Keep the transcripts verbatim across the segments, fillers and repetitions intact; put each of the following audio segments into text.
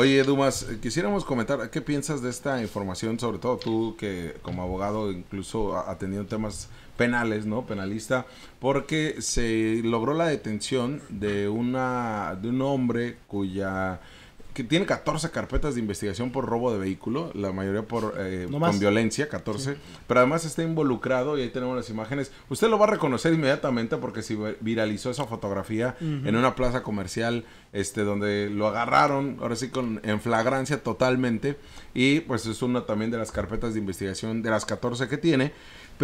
Oye, Dumas, quisiéramos comentar, ¿qué piensas de esta información? Sobre todo tú que como abogado incluso atendiendo temas penales, ¿no? Penalista, porque se logró la detención de una de un hombre cuya que tiene catorce carpetas de investigación por robo de vehículo, la mayoría por eh, no con violencia, catorce, sí. Pero además está involucrado, y ahí tenemos las imágenes. Usted lo va a reconocer inmediatamente porque se viralizó esa fotografía uh-huh. en una plaza comercial, este, donde lo agarraron, ahora sí con en flagrancia totalmente, y pues es una también de las carpetas de investigación de las catorce que tiene.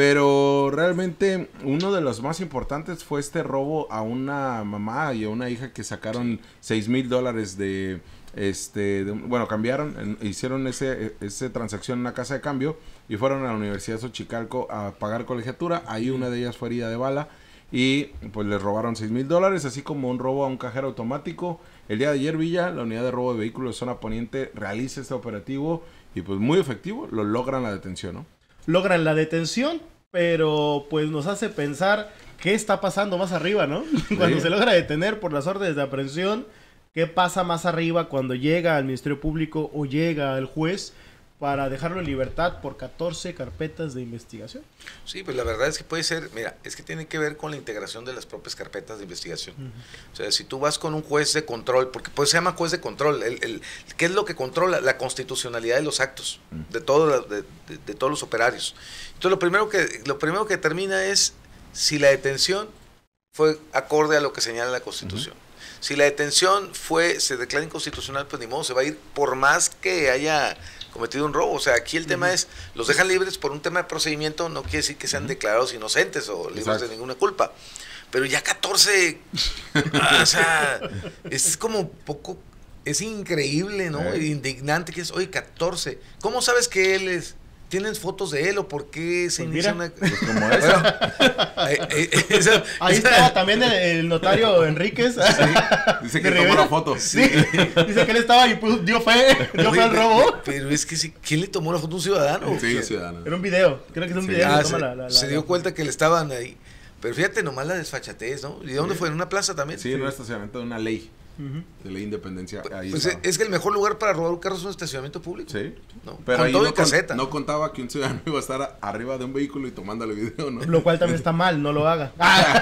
Pero realmente uno de los más importantes fue este robo a una mamá y a una hija que sacaron seis mil dólares de... Este, de, bueno, cambiaron, en, hicieron ese, ese transacción en una casa de cambio y fueron a la Universidad de Xochicalco a pagar colegiatura. Ahí una de ellas fue herida de bala y pues les robaron seis mil dólares, así como un robo a un cajero automático. El día de ayer, Villa, la unidad de robo de vehículos de zona poniente realiza este operativo y pues muy efectivo, lo logran la detención, ¿no? Logran la detención, pero pues nos hace pensar qué está pasando más arriba, ¿no? Cuando sí. se logra detener por las órdenes de aprehensión, ¿qué pasa más arriba cuando llega al Ministerio Público o llega al juez para dejarlo en libertad por catorce carpetas de investigación? Sí, pues la verdad es que puede ser, mira, es que tiene que ver con la integración de las propias carpetas de investigación. Uh-huh. O sea, si tú vas con un juez de control, porque pues se llama juez de control, el, el, ¿qué es lo que controla? La constitucionalidad de los actos, uh-huh. de, todo, de, de, de todos los operarios. Entonces lo primero que, lo primero que determina es si la detención fue acorde a lo que señala la Constitución. Uh-huh. Si la detención fue, se declara inconstitucional, pues ni modo, se va a ir por más que haya cometido un robo. O sea, aquí el uh-huh. tema es, los dejan libres por un tema de procedimiento, no quiere decir que sean uh-huh. declarados inocentes o libres Exacto. de ninguna culpa. Pero ya catorce, o sea, es como poco, es increíble, ¿no? Eh. Indignante que es, oye, catorce. ¿Cómo sabes que él es? ¿Tienes fotos de él o por qué se pues inicia mira, una...? Pues como esa. eh, eh, esa Ahí esa... estaba también el, el notario Enríquez. Sí. Dice que tomó la foto. Sí. Dice que él estaba y pues, dio fe, dio fe al robo. Pero es que sí, ¿quién le tomó la foto? ¿Un ciudadano? Sí, un ciudadano. Era un video, creo que es un sí. video. Ah, se, se, la, la, la, se dio cuenta que le estaban ahí. Pero fíjate nomás la desfachatez, ¿no? ¿Y de dónde sí. fue? ¿En una plaza también? Sí, en un estacionamiento de una ley. Uh-huh. De la Independencia. Ahí pues estaba. Es que el mejor lugar para robar un carro es un estacionamiento público. Sí. ¿No? Pero con ahí todo no, y caseta. Con, no contaba que un ciudadano iba a estar arriba de un vehículo y tomándole video, ¿no? Lo cual también está mal, no lo haga.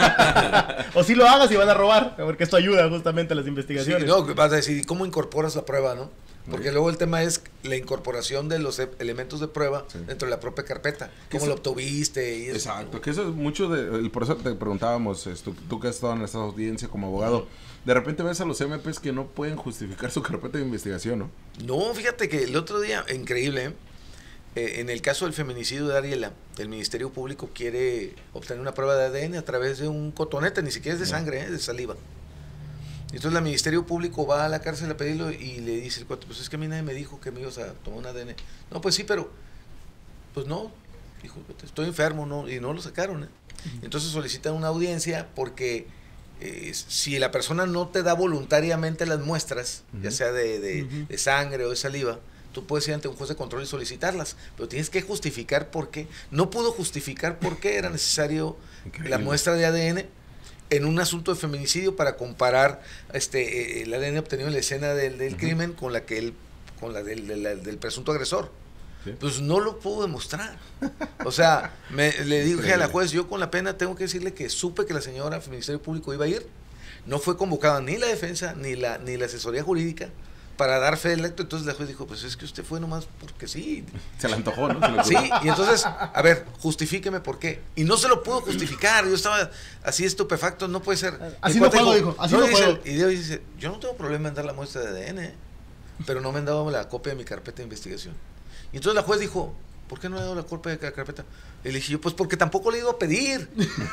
O sí lo hagas si van a robar, porque esto ayuda justamente a las investigaciones. Sí, no, vas a decir, ¿cómo incorporas la prueba, no? Porque sí. luego el tema es la incorporación de los elementos de prueba sí. dentro de la propia carpeta. ¿Cómo lo obtuviste? Y eso, exacto, ¿no? que eso es mucho de... Por eso te preguntábamos, tú, tú que has estado en esta audiencia como abogado, de repente ves a los M Pes que no pueden justificar su carpeta de investigación, ¿no? No, fíjate que el otro día, increíble, ¿eh? Eh, en el caso del feminicidio de Ariela, el Ministerio Público quiere obtener una prueba de A D N a través de un cotonete, ni siquiera es de sangre, ¿eh? De saliva. Entonces el Ministerio Público va a la cárcel a pedirlo y le dice el cuate, pues es que a mí nadie me dijo que me ibas a tomar un A D N. No, pues sí, pero, pues no, dijo, estoy enfermo, no, y no lo sacaron, ¿eh? Entonces solicitan una audiencia porque eh, si la persona no te da voluntariamente las muestras, uh-huh. ya sea de, de, uh-huh. de sangre o de saliva, tú puedes ir ante un juez de control y solicitarlas, pero tienes que justificar por qué. No pudo justificar por qué era necesario Increíble. La muestra de A D N en un asunto de feminicidio para comparar este el A D N obtenido en la escena del, del uh-huh. crimen con la que él, con la del, del, del presunto agresor. ¿Sí? Pues no lo pudo demostrar. O sea, me, le dije a la juez, yo con la pena tengo que decirle que supe que la señora del Ministerio Público iba a ir. No fue convocada ni la defensa ni la ni la asesoría jurídica para dar fe del acto. Entonces la juez dijo, pues es que usted fue nomás porque sí. Se le antojó, ¿no? Se le sí, y entonces, a ver, justifíqueme por qué. Y no se lo pudo justificar. Yo estaba así estupefacto, no puede ser. Así no puedo, dijo. Así no, no puedo. Y Dios dice, yo no tengo problema en dar la muestra de A D N, pero no me han dado la copia de mi carpeta de investigación. Y entonces la juez dijo, ¿por qué no le he dado la copia de la carpeta? Y le dije yo, pues porque tampoco le he ido a pedir.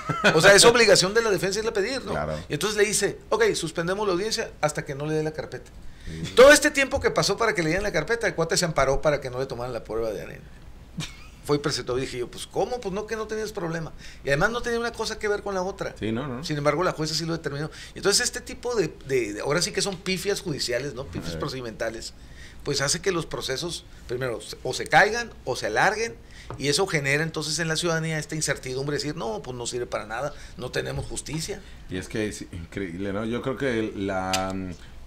O sea, es obligación de la defensa irle a pedir, ¿no? Claro. Y entonces le dice, ok, suspendemos la audiencia hasta que no le dé la carpeta. Sí. Todo este tiempo que pasó para que le dieran la carpeta, el cuate se amparó para que no le tomaran la prueba de A D N. Fue y presentó y dije yo, pues ¿cómo? Pues no, que no tenías problema. Y además no tenía una cosa que ver con la otra. Sí, no, no. Sin embargo, la jueza sí lo determinó. Entonces este tipo de, de, de ahora sí que son pifias judiciales, ¿no? Pifias procedimentales, pues hace que los procesos, primero, o se caigan o se alarguen, y eso genera entonces en la ciudadanía esta incertidumbre, decir, no, pues no sirve para nada, no tenemos justicia. Y es que es increíble, ¿no? Yo creo que la,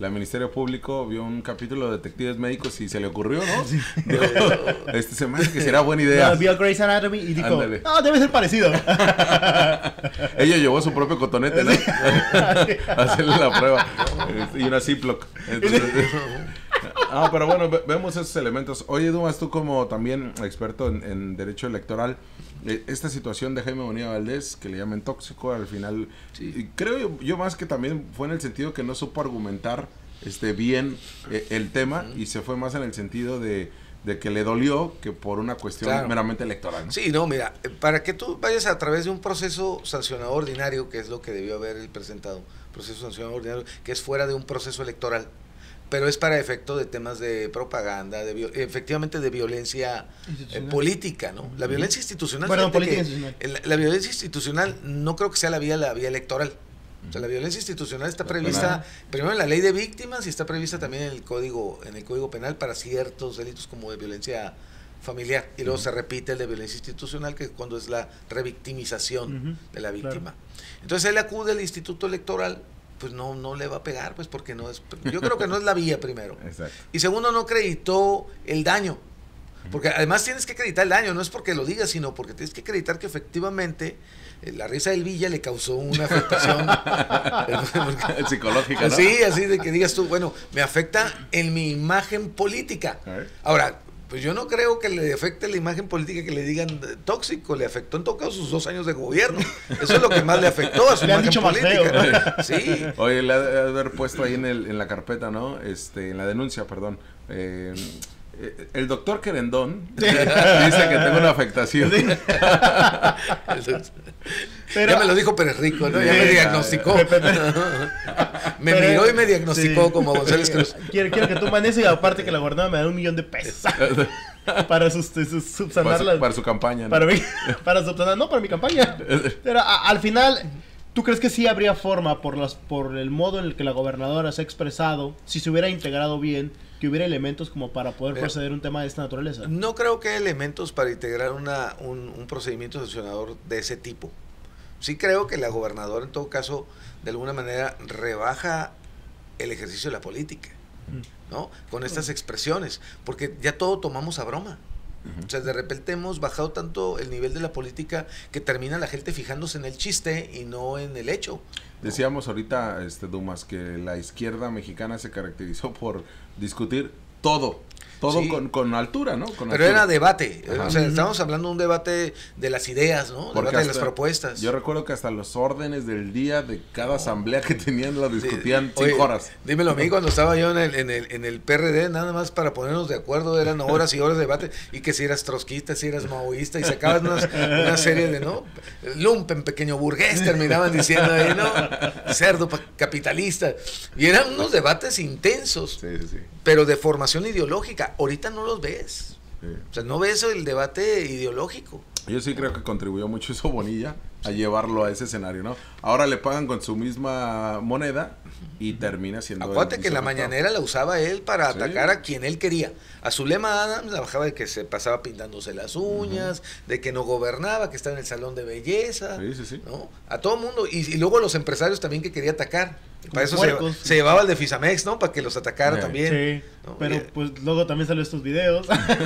la Ministerio Público vio un capítulo de Detectives Médicos y se le ocurrió, ¿no? Sí. Dijo, este se me hace que será buena idea. No, vio Grey's Anatomy y dijo, Ándale. no, debe ser parecido. Ella llevó su propio cotonete, ¿no? A hacerle la prueba. Y una Ziploc. Entonces, ah, pero bueno, ve vemos esos elementos. Oye, Dumas, tú como también experto en, en derecho electoral, eh, esta situación de Jaime Bonilla Valdés, que le llaman tóxico, al final, sí. creo yo, yo más que también fue en el sentido que no supo argumentar este bien eh, el tema, uh-huh. y se fue más en el sentido de, de que le dolió que por una cuestión claro. meramente electoral, ¿no? Sí, no, mira, para que tú vayas a través de un proceso sancionador ordinario, que es lo que debió haber presentado, proceso sancionador ordinario, que es fuera de un proceso electoral, pero es para efecto de temas de propaganda, de efectivamente de violencia eh, política, ¿no? La violencia institucional, bueno, política institucional. La, la violencia institucional no creo que sea la vía la vía electoral. O sea, la violencia institucional está prevista primero en la ley de víctimas y está prevista también en el código en el código penal para ciertos delitos como de violencia familiar, y luego uh-huh. se repite el de violencia institucional, que es cuando es la revictimización uh-huh. de la víctima. Claro. Entonces él acude al Instituto Electoral, pues no no le va a pegar, pues porque no es, yo creo que no es la vía primero. Exacto. Y segundo, no acreditó el daño, porque además tienes que acreditar el daño, no es porque lo digas, sino porque tienes que acreditar que efectivamente eh, la risa del Villa le causó una afectación psicológica, ¿no? Sí, así de que digas tú, bueno, me afecta en mi imagen política. Ahora, pues yo no creo que le afecte la imagen política que le digan tóxico, le afectó en todo caso sus dos años de gobierno. Eso es lo que más le afectó a su le imagen política, ¿no? Sí. Oye, le ha de haber puesto ahí en, el, en la carpeta, ¿no? Este, en la denuncia, perdón. Eh, el doctor Querendón dice que tengo una afectación. Pero, ya me lo dijo Pérez Rico, ¿no? Ya me diagnosticó. Me pero, miró y me diagnosticó sí. como González Cruz. Quiero, quiero que tú manes y aparte que la gobernadora me da un millón de pesos para sus, sus, subsanar para, las, para su campaña, ¿no? Para mí, para subsanar, no, para mi campaña. Pero a, al final, ¿tú crees que sí habría forma por las por el modo en el que la gobernadora se ha expresado, si se hubiera integrado bien, que hubiera elementos como para poder Pero, proceder un tema de esta naturaleza? No creo que haya elementos para integrar una, un, un procedimiento sancionador de ese tipo. Sí creo que la gobernadora en todo caso de alguna manera rebaja el ejercicio de la política, ¿no? Con estas expresiones, porque ya todo tomamos a broma. Uh-huh. O sea, de repente hemos bajado tanto el nivel de la política que termina la gente fijándose en el chiste y no en el hecho. Decíamos ahorita, este Dumas, que la izquierda mexicana se caracterizó por discutir todo. Todo sí. con, con altura, ¿no? Con Pero altura. era debate. Ajá. O sea, estábamos hablando de un debate de las ideas, ¿no? Porque debate hasta, de las propuestas. Yo recuerdo que hasta los órdenes del día de cada asamblea que tenían lo discutían sí. cinco Oye, horas. Dímelo a mí, cuando estaba yo en el, en, el, en el P R D, nada más para ponernos de acuerdo, eran horas y horas de debate, y que si eras trotskista, si eras maoísta, y sacabas unas, una serie de, ¿no? Lumpen, pequeño burgués, terminaban diciendo ahí, ¿no? Cerdo capitalista. Y eran unos debates intensos, sí, sí, sí. pero de formación ideológica. Ahorita no los ves. Sí. O sea, no ves el debate ideológico. Yo sí creo que contribuyó mucho eso Bonilla a llevarlo a ese escenario, ¿no? Ahora le pagan con su misma moneda y termina siendo... Acuérdate que la mañanera la usaba él para sí. atacar a quien él quería. A Zulema Adams la bajaba de que se pasaba pintándose las uñas, uh-huh. de que no gobernaba, que estaba en el salón de belleza, sí, sí, sí. ¿no? A todo mundo. Y, y luego a los empresarios también que quería atacar. Para eso se, se llevaba el de Fisamex, ¿no? Para que los atacara sí. también. Sí, ¿no? Pero y, pues luego también salió estos videos.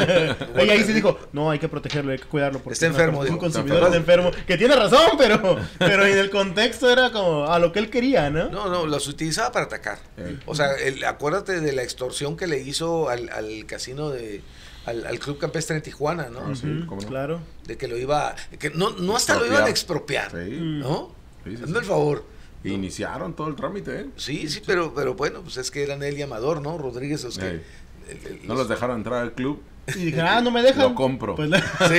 Y ahí sí dijo, no, hay que protegerlo, hay que cuidarlo. Porque está enfermo. Es un consumidor está enfermo. Que tiene razón, pero pero en el contexto era como a lo que él quería, ¿no? No, no, los utilizaba para atacar. Sí. O sea, el, acuérdate de la extorsión que le hizo al, al casino de... Al, al Club Campestre en Tijuana, ¿no? Uh-huh, sí, ¿cómo no? Claro. De que lo iba... Que no, no hasta expropiar. Lo iban a expropiar, sí. ¿no? Sí, sí, Hazme sí. el favor. ¿No? Iniciaron todo el trámite, ¿eh? Sí, sí, pero, pero bueno, pues es que eran él y Amador, ¿no? Rodríguez, los que... El, el, no los, los dejaron entrar al club. Y dije, ah, no me dejan. Lo compro. Pues,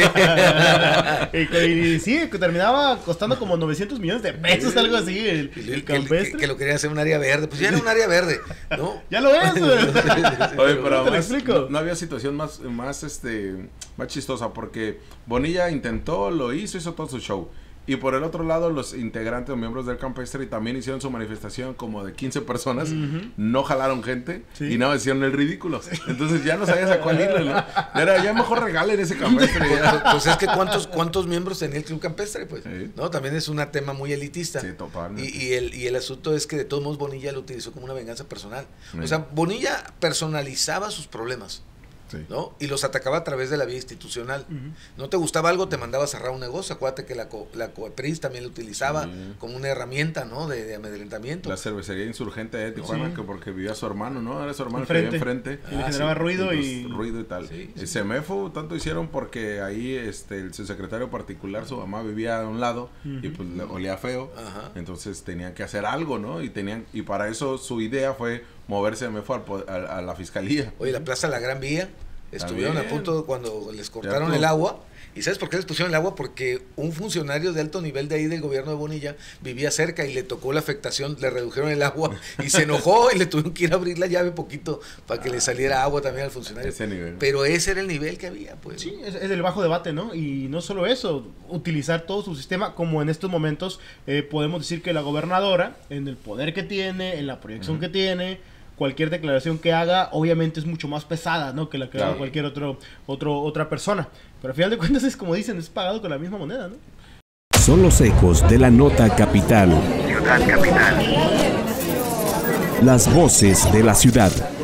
sí. y, y sí, que terminaba costando como novecientos millones de pesos, sí. algo así, el, el Campestre. Que, que lo querían hacer un área verde. Pues ya era un área verde, ¿no? Ya lo es. Oye, pero más, no, no había situación más, más, este, más chistosa, porque Bonilla intentó, lo hizo, hizo todo su show. Y por el otro lado, los integrantes o miembros del campestre también hicieron su manifestación como de quince personas, uh-huh. no jalaron gente sí. y no hicieron el ridículo. Entonces ya no sabías a cuál irle, ¿no? Era ya mejor regalen ese campestre. Pues, pues es que ¿cuántos, cuántos miembros tenía el club campestre, pues, sí. ¿no? También es un tema muy elitista. Sí, totalmente. Y, y, el, y el asunto es que de todos modos Bonilla lo utilizó como una venganza personal. Sí. O sea, Bonilla personalizaba sus problemas. Sí. ¿No? Y los atacaba a través de la vía institucional. Uh-huh. No te gustaba algo, te mandaba a cerrar un negocio. Acuérdate que la, co la COEPRIS también lo utilizaba sí. como una herramienta, ¿no? de, de amedrentamiento. La cervecería insurgente de Tijuana, sí. que porque vivía su hermano, ¿no? Era su hermano enfrente. que vivía enfrente. Y ah, le generaba sí. ruido y... y... ruido y tal. Sí, sí. Semefo tanto hicieron porque ahí este, el, su secretario particular, su mamá vivía a un lado uh-huh. y pues le olía feo. Ajá. Entonces tenían que hacer algo, ¿no? Y tenían y para eso su idea fue moverse Semefo a, a, a la fiscalía. Oye, la Plaza La Gran Vía. Estuvieron a punto cuando les cortaron el agua. ¿Y sabes por qué les pusieron el agua? Porque un funcionario de alto nivel de ahí del gobierno de Bonilla vivía cerca y le tocó la afectación, le redujeron el agua y se enojó y le tuvieron que ir a abrir la llave poquito para que le saliera agua también al funcionario. Ese nivel. Pero ese era el nivel que había, pues. Sí, es, es el bajo debate, ¿no? Y no solo eso, utilizar todo su sistema, como en estos momentos eh, podemos decir que la gobernadora, en el poder que tiene, en la proyección uh-huh. que tiene, cualquier declaración que haga, obviamente es mucho más pesada, ¿no? Que la que claro. haga cualquier otro, otro, otra persona. Pero al final de cuentas es como dicen, es pagado con la misma moneda, ¿no? Son los ecos de la nota capital. Ciudad Capital. Las voces de la ciudad.